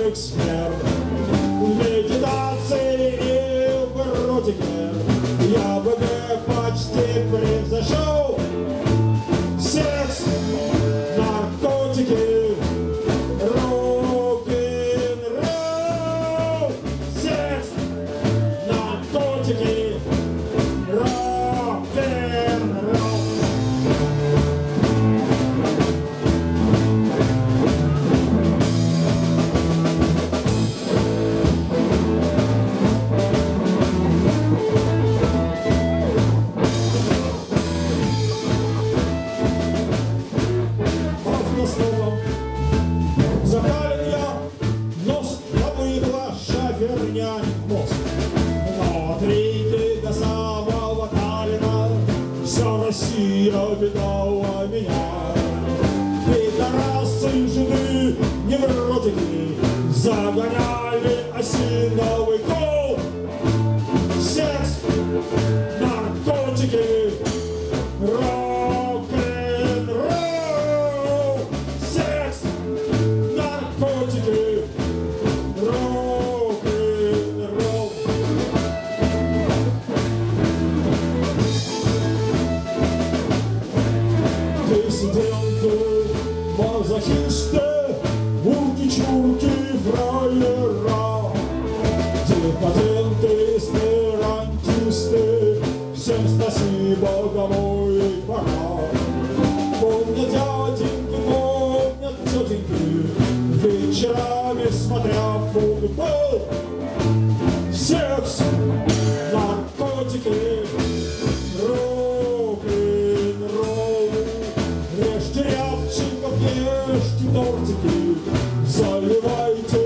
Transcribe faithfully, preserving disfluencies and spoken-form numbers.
эксперт в медитации и в эротике. Я бы почти превзошел секс, наркотики, рок-н-ролл. Секс, наркотики, рок-н-ролл. Закален я, нос побыла шаверня мост. Но от Риги до самого Таллина вся Россия видала меня. Пидорасы, жены, невротики загоняли осиновый кол. Секс, наркотики, рок-н-ролл. Секс, наркотики, рок-н-ролл. Диссиденты, мазохисты, урки-чурки, фраера, декаденты, эсперантисты, всем спасибо, домой пора. Помнят дяденьки, помнят тетеньки, вечерами смотря футбол. Секс, наркотики, рок-н-ролл. Режьте рябчиков, ешьте тортики, заливайте